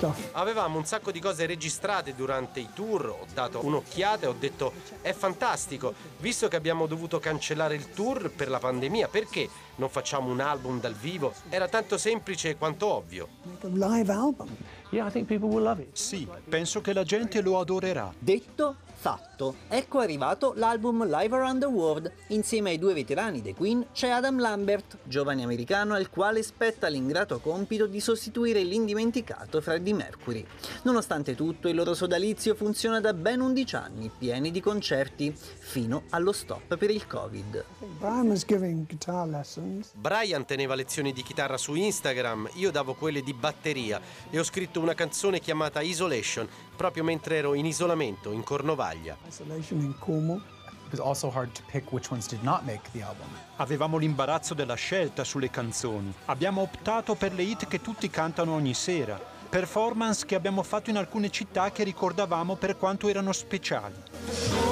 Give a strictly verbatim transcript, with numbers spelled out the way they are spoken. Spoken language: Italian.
stuff. Avevamo un sacco di cose registrate durante i tour, ho dato un'occhiata e ho detto è fantastico, visto che abbiamo dovuto cancellare il tour per la pandemia, perché non facciamo un album dal vivo? Era tanto semplice quanto ovvio. Make a live album. Yeah, I think people will love it. Sì, penso che la gente lo adorerà. Detto, fatto. Ecco arrivato l'album Live Around the World. Insieme ai due veterani dei Queen c'è Adam Lambert, giovane americano al quale spetta l'ingrato compito di sostituire l'indimenticato Freddie Mercury. Nonostante tutto, il loro sodalizio funziona da ben undici anni, pieni di concerti, fino allo stop per il Covid. Brian was giving guitar lessons. Brian teneva lezioni di chitarra su Instagram, io davo quelle di batteria e ho scritto una canzone chiamata Isolation, proprio mentre ero in isolamento in Cornovaglia. Isolation in Cornwall. It was also hard to pick which ones did not make the album. Avevamo l'imbarazzo della scelta sulle canzoni. Abbiamo optato per le hit che tutti cantano ogni sera. Performance che abbiamo fatto in alcune città che ricordavamo per quanto erano speciali.